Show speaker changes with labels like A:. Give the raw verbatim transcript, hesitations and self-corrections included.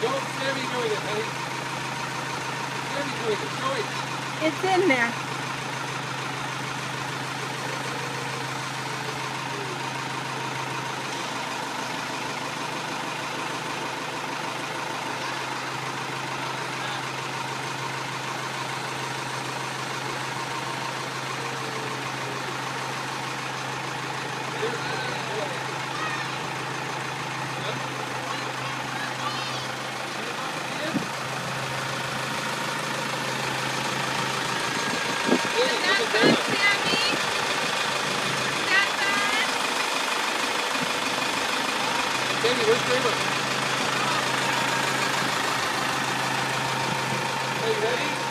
A: Don't Sammy doing it, honey. Sammy doing it. Show it.
B: It's in there.
A: Sammy, where's Kramer? Are you ready?